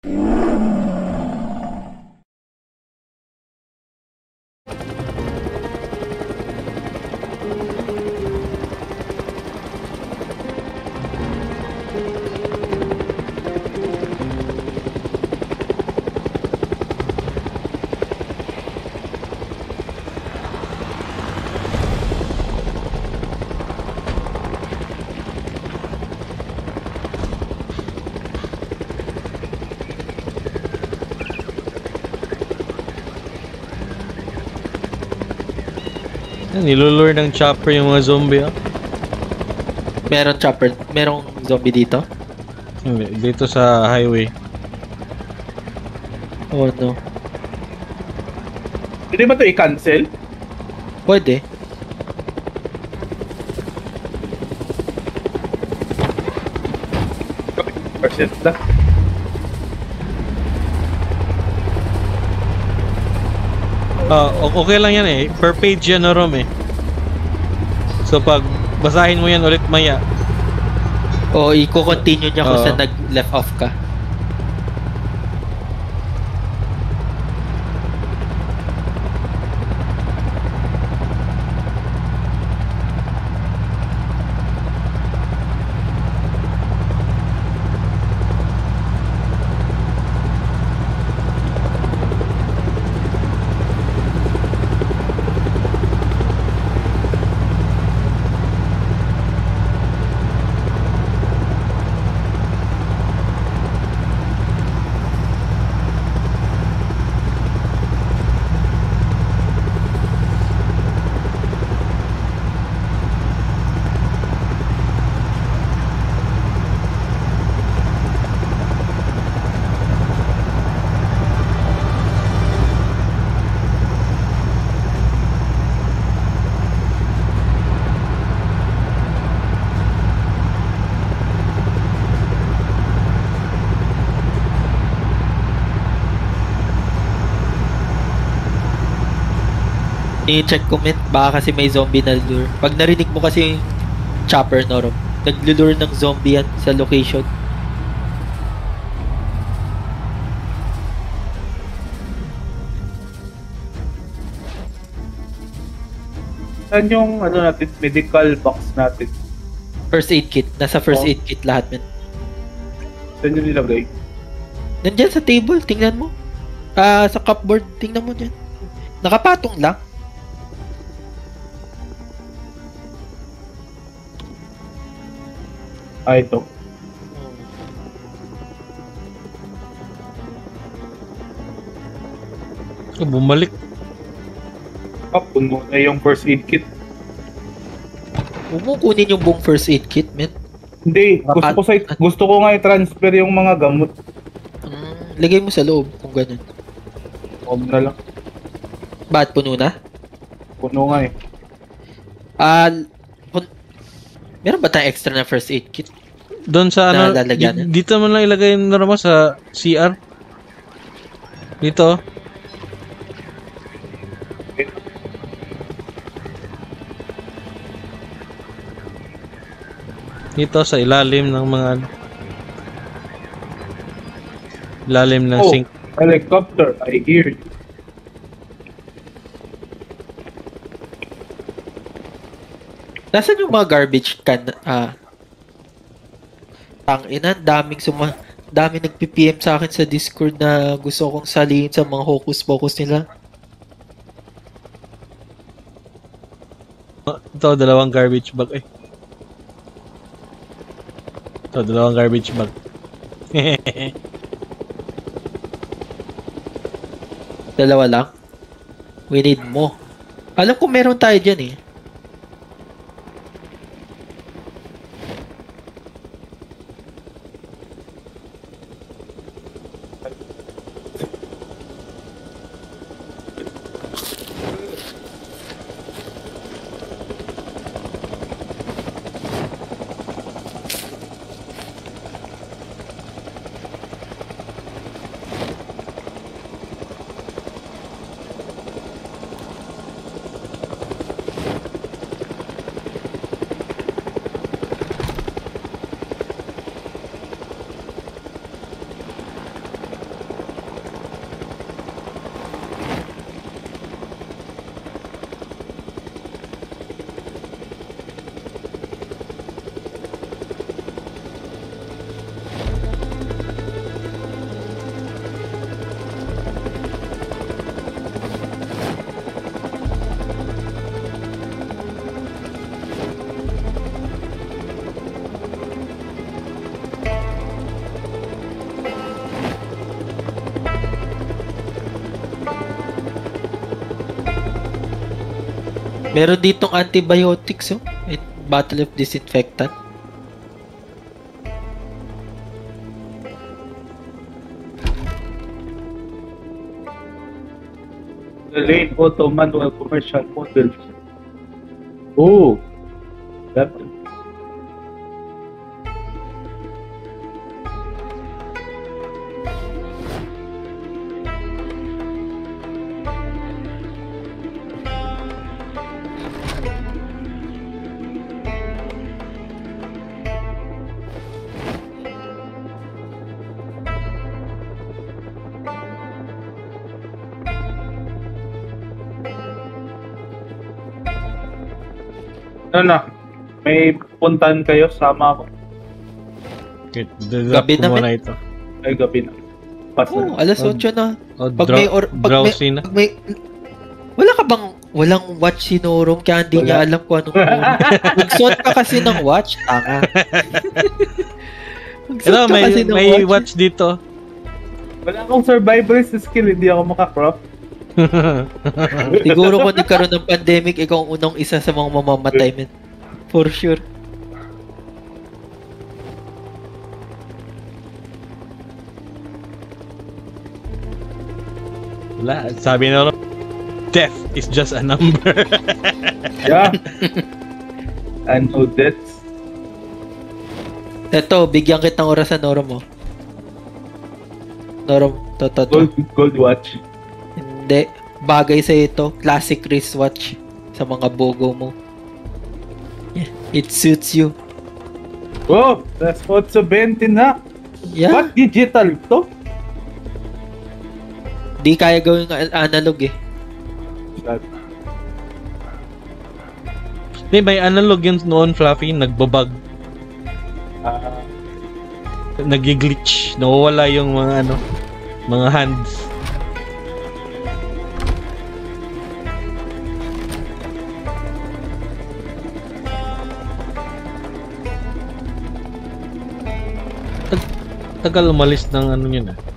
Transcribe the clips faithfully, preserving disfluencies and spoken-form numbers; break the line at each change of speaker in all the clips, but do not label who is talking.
Nilulure ng chopper yung mga zombie, ah.
Meron chopper, merong zombie dito?
Hindi, dito sa highway.
Oh no.
Pwede ba ito i-cancel?
Pwede.
Percent na.
Ah, okay lang yan eh. Per page yan, Norom eh. So pag basahin mo yan ulit maya.
O, i-continue niya kung
Oo.
saan nag-left off ka. I-check comment, baka kasi may zombie na lure. Pag narinig mo kasi yung chopper, Norom, naglulure ng zombie yan sa location.
Saan yung ano natin, medical box natin?
First aid kit. Nasa first
Oh.
aid kit lahat, men.
Saan yung nilagay?
Nandyan sa table, tingnan mo. Ah, sa cupboard, tingnan mo dyan. Nakapatong lang.
Ah, ito.
Oh, bumalik.
Ah, puno na yung first aid kit.
Huwag mo kunin yung buong first aid kit, men.
Hindi, gusto ko, sa, gusto ko nga i-transfer yung mga gamot.
Mm, lagay mo sa loob kung ganun.
Huwag na lang.
Ba't puno na?
Puno nga eh.
Ah, kun- meron ba tayong extra na first aid kit?
Doon sa ano,
Na lalagyan
di- dito mo lang ilagay yung Norom sa C R. Dito. Dito sa ilalim ng mga ilalim ng
Oh,
sink.
helicopter, I hear you.
Nasaan yung mga garbage can? Ah, tangina, daming suma, daming nagpi-P M sa akin sa Discord na gusto kong salihin sa mga hocus-pocus nila.
Ito, dalawang garbage bag eh. Ito, dalawang garbage bag.
Dalawa lang. We need mo. Alam ko meron tayo dyan eh. Meron ditong antibiotics, oh. And bottle of disinfectant.
The lane auto manual commercial models. Oh, that. Ano na? May puntahan kayo, sama ako.
Okay, dadap
Gabi
ko
na,
muna
men.
ito.
Ay, gabi na. Pas
Oh,
na.
alas
Oh,
otso na.
Oh,
Pag
draw-
may or pag may,
drowsy na.
pag may wala ka bang walang watch si Norom kaya hindi
Wala.
niya alam kung anong oras. Magsuot ka kasi ng watch, tanga. Magsuot
Ito,
ka
may,
kasi ng
may watch dito.
Wala akong survivalist skill, hindi ako makacraft.
Siguro kung nagkaroon ng pandemic, ikaw ang unang isa sa mga mamamatay, men. For sure.
Wala, sabi na death is just a number.
Yeah. I know that.
Eto, bigyan kitang orasan, Norom, mo. Norom, to, to, to.
Gold, gold watch.
Hindi. Bagay sa ito. Classic wristwatch. Sa mga bogo mo. Yeah. It suits you.
Oh, that's otso twenty na.
Yeah.
What digital to?
Di kaya gawing a- analog eh.
That.
Hindi, may analog yun noon, Fluffy, nagbabag,
Ah,
nag-glitch, nawawala yung mga ano, mga hands. Tag- tagal umalis ng ano yun ah.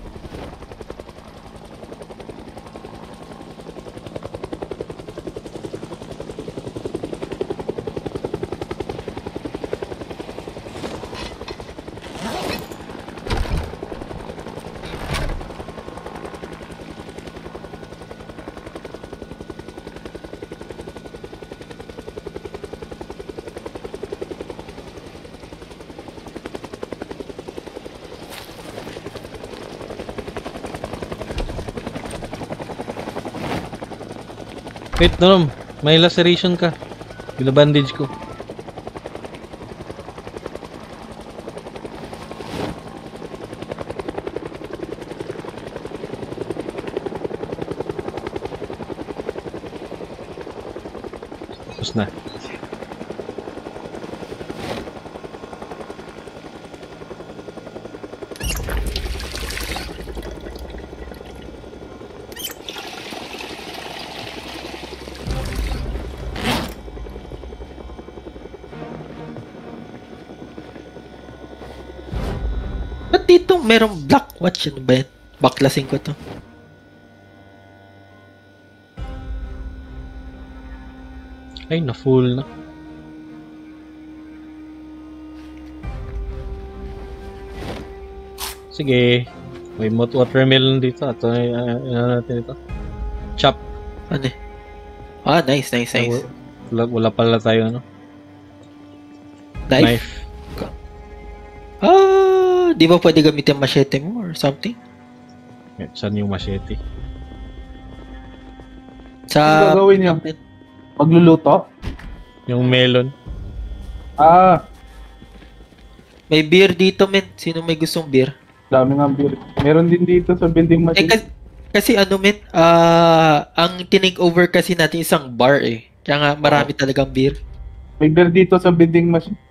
Wait, Norom, may laceration ka. Binabandage ko. Tapos na.
Ba't dito merong black watch? Ano ba yan? Baklasin ko to.
Ay, na-full na. Sige. May mot watermelon dito. Ito, uh, ano natin ito? Chop.
Ano eh? Ah, nice, nice, nice.
Wala, wala pala tayo, ano?
Knife? Ah, di ba pwede gamitin machete mo or something?
Eh, saan yung machete?
Sa...
Ano gagawin niya? Magluluto?
Yung melon.
Ah,
May beer dito, men. Sino may gustong beer?
dami nga beer. Meron din dito sa building
Eh,
machine.
kasi, kasi ano, men, ah, ang tinake over kasi natin isang bar eh. Kaya nga marami talagang beer.
May beer dito sa building machine.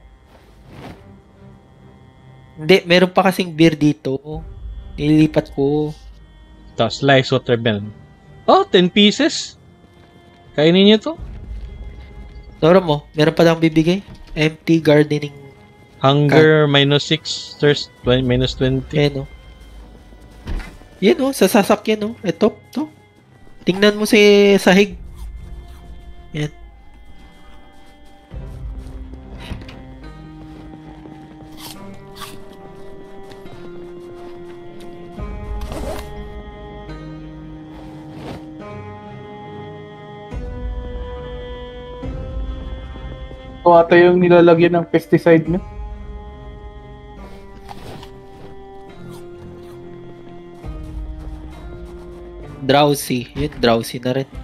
Hindi, meron pa kasing beer dito. Nililipat ko.
Tapos slice watermelon. Oh, ten pieces. Kainin niyo to.
Nora mo, meron pa lang bibigay. Empty gardening.
Hunger minus six. Thirst twenty, minus twenty.
Ayan o. Yan o, sa sasakyan o. Ito, to. Tingnan mo si sahig. Yan.
Ito ata yung nilalagyan ng pesticide niya.
Drowsy. Yun, drowsy na rin.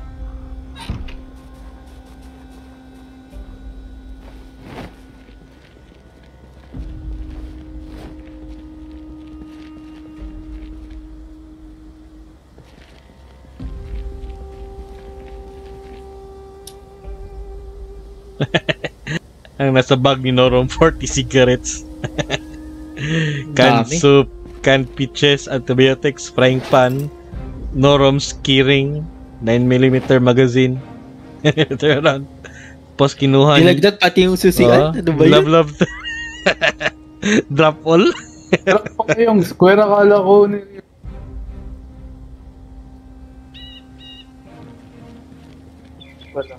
Ang nasa bag ni Norom, forty cigarettes. Canned
Dami.
soup, canned peaches, antibiotics, frying pan, Norom's keyring, nine millimeter magazine. Turn around. Tapos kinuha niya.
Nilagdag pati yung susian.
Oo,
Ano ba
love,
yun?
love. Drop all.
Pero pa yung square akala ko ni... Wala.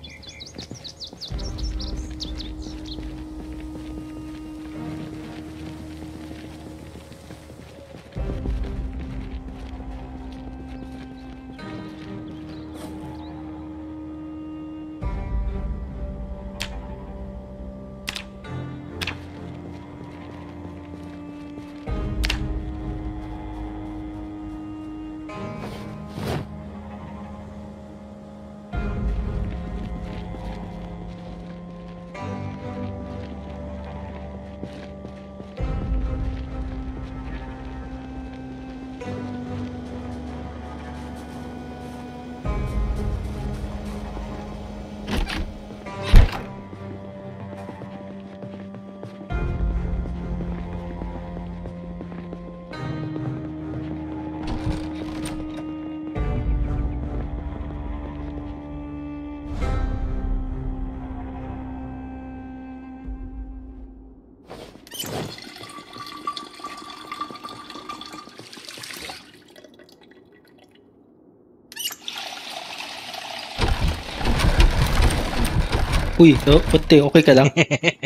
Uy, no, punti, okay ka lang?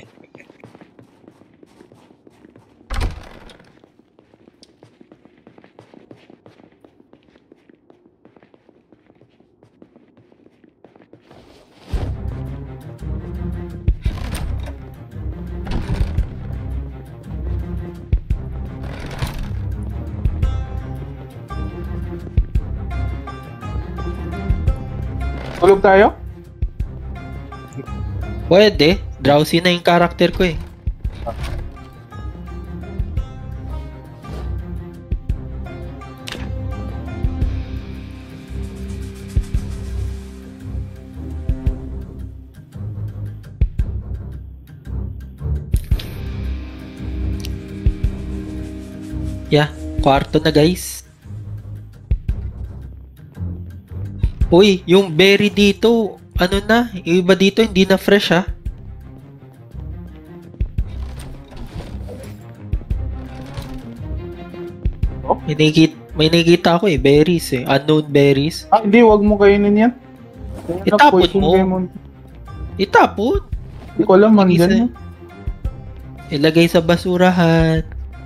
Tulog tayo?
Pwede. Drowsy na yung character ko eh. Yeah, kwarto na guys. Uy, yung berry dito, ano na, yung iba dito hindi na fresh ha.
Oh?
May nakikita, may nakikita ako eh, berries eh, unknown berries.
Ah, hindi, wag mo kainin yan. Kaya
Itapon
na-poison
mo.
kayo mo.
Itapon.
Hindi ko alam, man
Isa-
dyan.
Ilagay sa basurahan.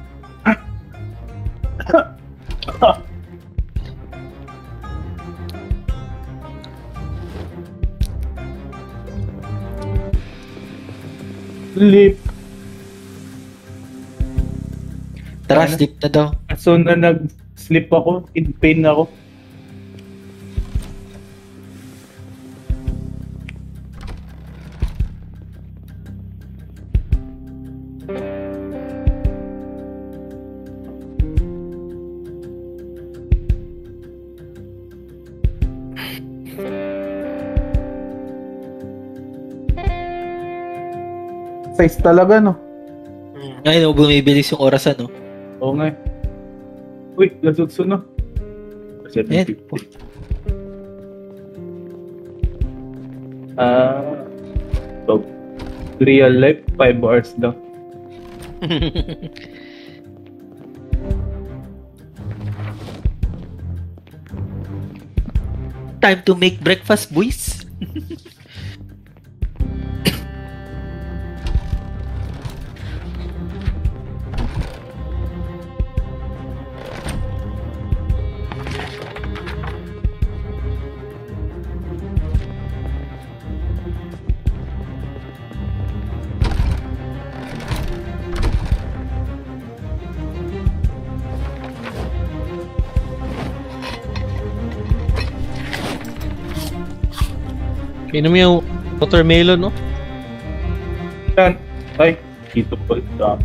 Sleep.
Tara,
Ano?
sleep na daw.
So na nag-sleep ako, in pain ako. Size talaga, no?
Ngayon, oh, bumibilis yung oras ano.
Oo nga. eh. Uy, lasutso na.
Ayan.
Ah, so, real life, five hours daw.
Time to make breakfast, boys.
Inom mo yung watermelon, no?
Yan. Ay, dito po. Dami.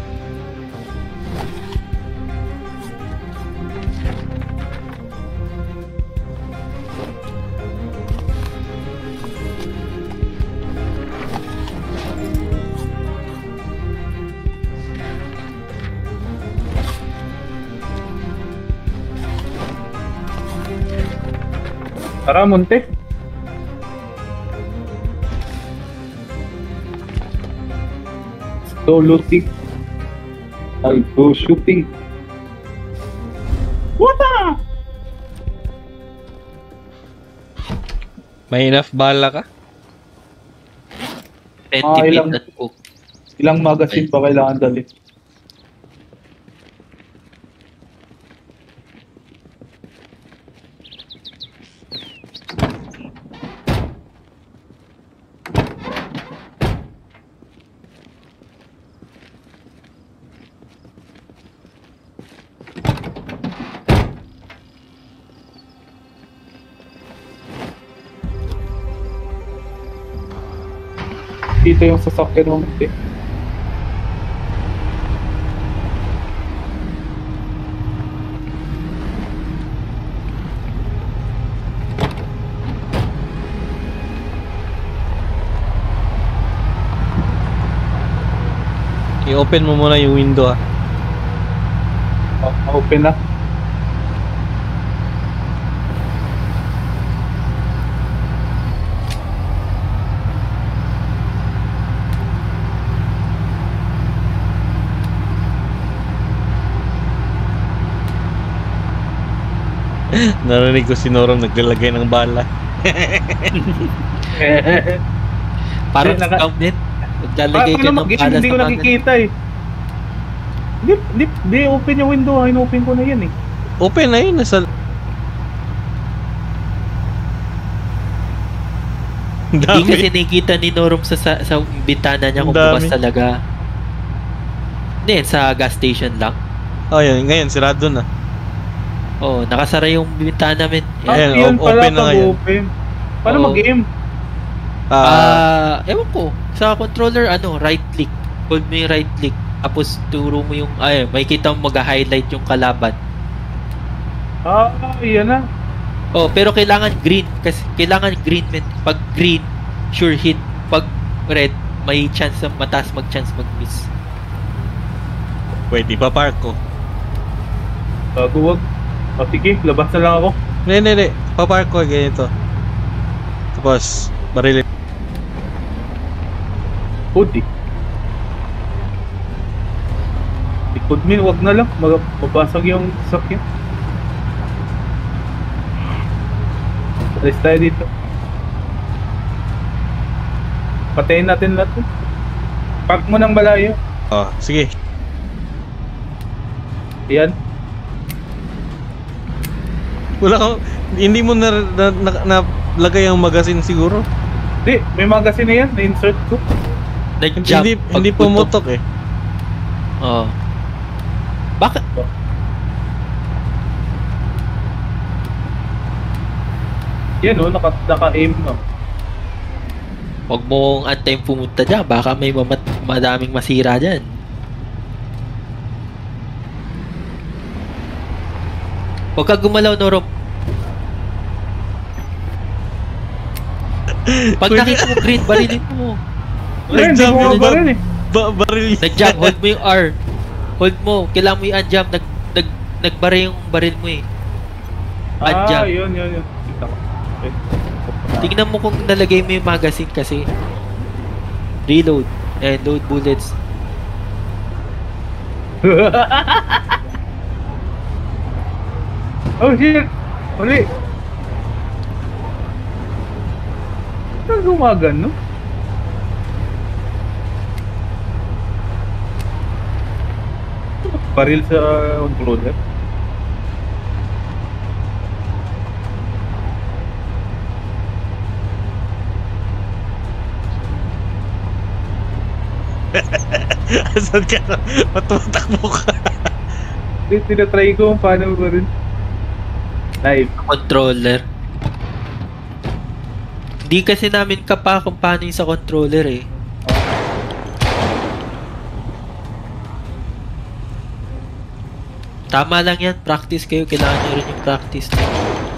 Tara, Monte. Go looting. I'll go shooting. What the?
May enough bala ka?
twenty
Ah, ilang-
feet at cook.
Ilang magazine pa kailangan dali? Dito yung sasakyan mo, Monte.
I-open mo muna yung window, ah.
Oh, open na.
Narinig ko si Norom naglalagay ng bala.
Parang
Hindi, naka-
scam din.
Pa-
Maglalagay ka
paano
ng
mag-game?
bala
Hindi
sa
ko
mga...
nakikita eh. Hindi, hindi, hindi, open yung window. ah. In-open ko na yan eh.
Open na yun, nasa... Ang
Hindi
dami.
kasi nakikita ni Norom sa, sa, sa bintana niya
Ang
kung bukas
dami.
talaga. Hindi, sa gas station lang.
Oh, yan. Ngayon, sirado na.
Oh, nakasara yung bintana men.
Ah,
Ayan,
yan
o-
pala
open na
pag
ngayon.
open. Paano
Oo.
mag-game?
Ah,
Ah, ewan ko. Sa controller, ano, right click. Hold mo yung right click. Tapos turo mo yung, ay, may kita mo mag-highlight yung kalaban.
Ah, yan na.
Oh, pero kailangan green. Kasi kailangan green men. Pag green, sure hit. Pag red, may chance na mataas mag-chance mag-miss.
pwede pa park ko.
Bago wag. O sige, labas na lang ako.
Hindi, hindi, hindi. Papark ko ganito. Tapos, baril.
Hoodie. Likod min, wag na lang. Mag mabasag yung sakyan. Alis tayo dito. Patayin natin lahat. eh. Park mo ng malayo.
Oh, sige.
Yan.
Wala ka, hindi mo na, na, na, na lagay ang magazine siguro.
Di, may magazine na yan. Na-insert ko.
Nag-jump.
Hindi,
pag
hindi
putok.
pumutok eh.
Oh. Bakit?
Yan o, naka, naka-aim na.
Huwag mong antayin pumunta dyan. Baka may mamat madaming masira dyan. Huwag ka gumalaw, Norom. Pag
Pwede-
nakita mo green, barilin mo.
Wala, hindi
Nag-jump
ko
yun,
mabaril eh.
Ba baril yun.
Nag-jump, hold mo yung R. Hold mo, kailangan mo yung unjump. Nag, nag, nagbara yung baril mo eh.
Ah,
Unjump.
yun, yun, yun. Kita ko. Okay.
Tingnan mo kung nalagay mo yung magazine kasi. Reload. And load bullets.
Oh shit! Uli! Saan gumagan, no? Baril sa controller.
Asan ka na? Matumatakbo ka.
Hindi, tinatry ko kung paano baril. Live.
Controller. Di kasi namin kapa kung paano yung sa controller eh. Tama lang yan, practice kayo. Kailangan nyo rin yung practice na.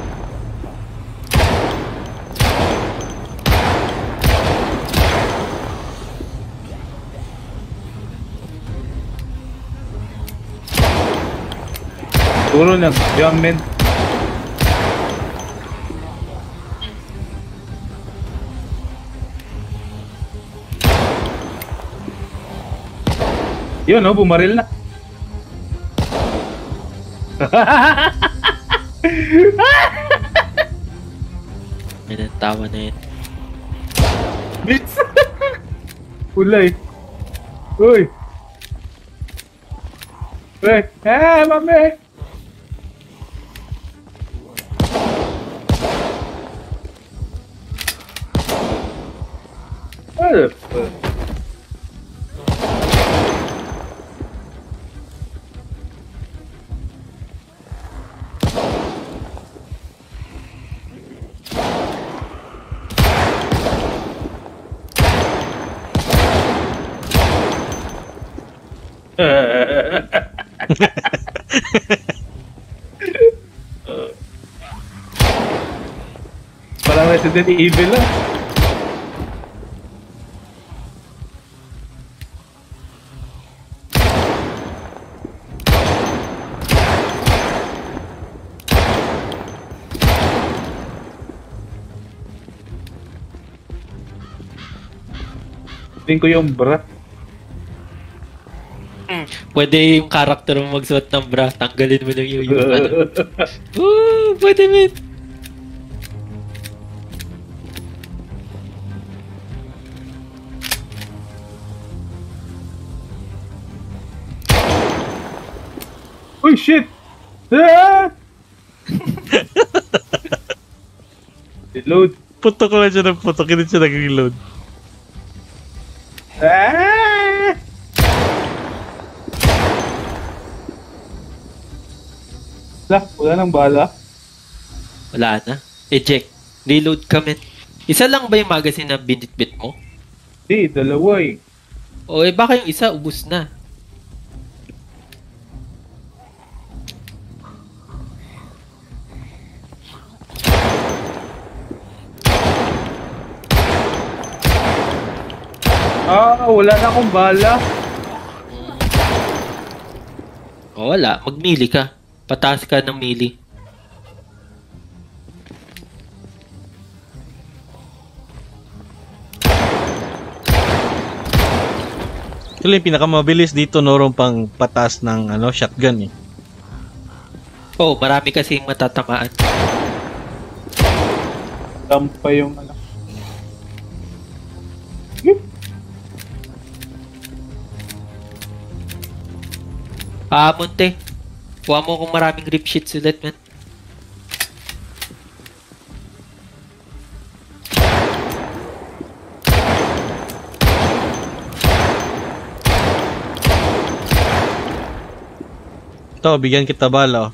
Siguro nag-yamen. Yun, no? Bumaril na.
Yan ang tawa na yun.
Bits! Ulay. Uy! Uy! Eh, mami! What the fuck? Parang Resident Evil lang. Tingin ko yung bra.
Pwede yung character mo magsuot ng bra, tanggalin mo lang yung yung ano. Ooh, pwede min.
Uy, shit! Ah! Reload.
Putok lang siya ng putok, hindi siya nag-reload.
Ah! Wala, wala nang bala.
Wala na. Eject. Reload ka, men. Isa lang ba yung magazine na binitbit mo?
Di, dalawa eh.
O eh, baka yung isa ubus na.
Ah, wala na akong bala.
O wala, mag-melee ka. Pataas ka ng melee.
Actually, yung pinakamabilis dito, Norom, pang patas ng ano, shotgun eh.
Oh, marami kasing matatamaan.
Tampa yung ano.
Ah, Monte. Kuha mo kung maraming rip sheets ulit, man.
Ito, bigyan kita bala. Oh.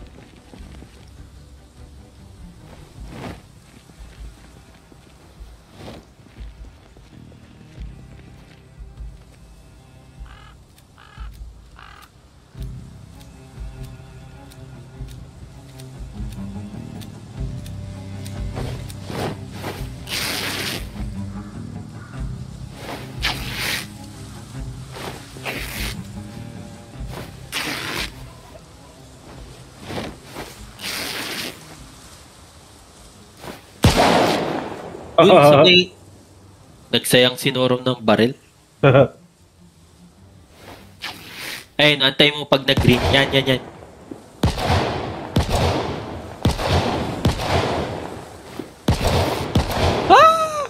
Yun sa may nagsayang si Norom ng baril. Ayun, antay mo pag nag-green. Yan, yan, yan. Ah!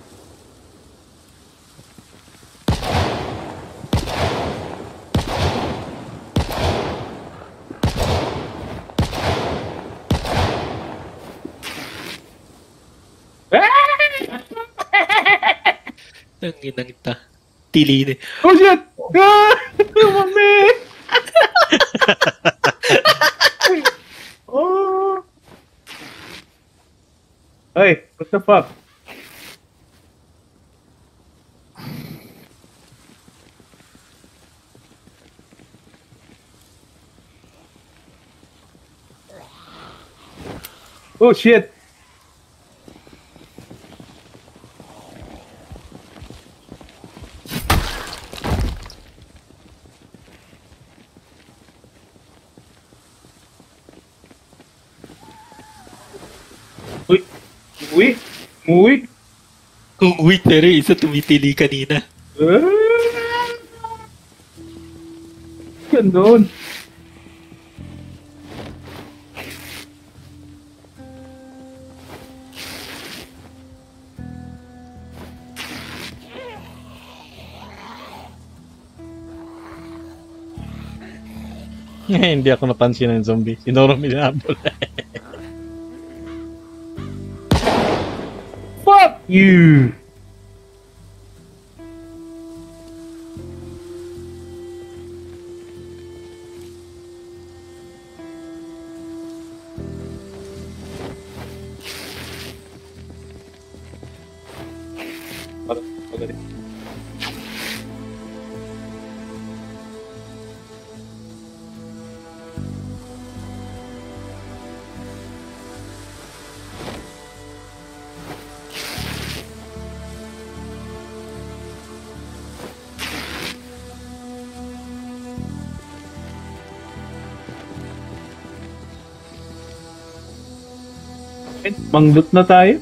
Nanginang ta. Tili na.
Oh shit! Ah! Mami! Oh! Ay, what the fuck? Oh shit! Uy! Uy! Uy!
Kung wait, pero isa tumitili kanina.
Ah! Ganon.
Hindi ako napansin ng zombie. Sinorom inabol.
Fuck you! Mangdot na tayo.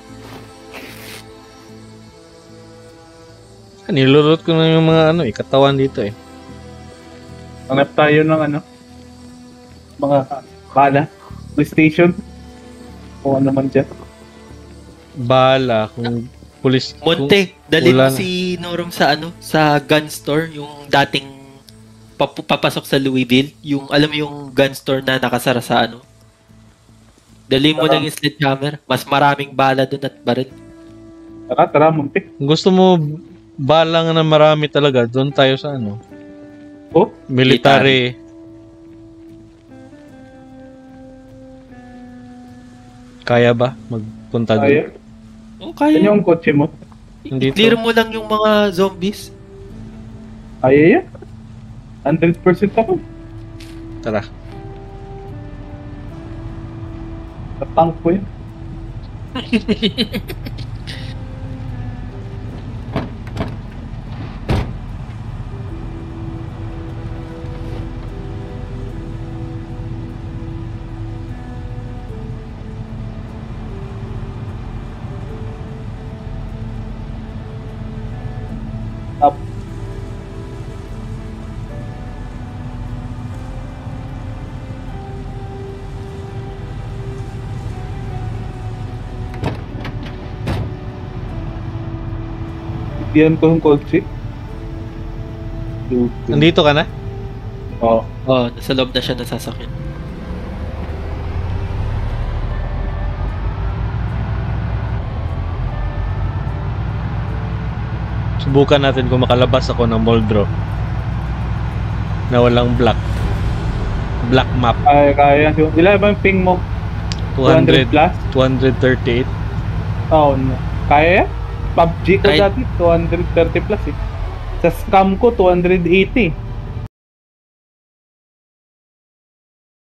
Nilulot ko na yung mga ano eh, katawan dito eh.
Hanap tayo ng ano, mga bala, PlayStation, o ano man dyan.
Bala, kung pulis...
Monte,
kung
dalhin mo
wala na.
si Norom sa ano, sa gun store, yung dating pap- papasok sa Louisville, yung alam mo yung gun store na nakasara sa ano. Dalhin mo
Tara.
lang yung sledgehammer, mas maraming bala doon at baril.
Tara, tara, munti.
Kung gusto mo bala nga na marami talaga, doon tayo sa ano,
Oh,
military. Kaya ba magpunta doon?
tayo.
Oh, kaya.
Yan yung kotse mo.
Nandito.
I-clear mo lang yung mga zombies.
Kaya yan. one hundred percent ako.
Tara.
Tank ko yan. Up. Diyan ko yung kotse.
Nandito ka na?
Oo.
Oh, nasa loob na siya ng sasakyan.
Subukan natin kung makalabas ako ng Moldro na walang black. Black map.
Kaya, kaya. Ilan ba yung ping mo?
two hundred,
plus?
two thirty-eight.
Oo. no. Kaya yan? P U B G ko
Kahit-
dati, two thirty plus eh. Sa scam ko, two eighty.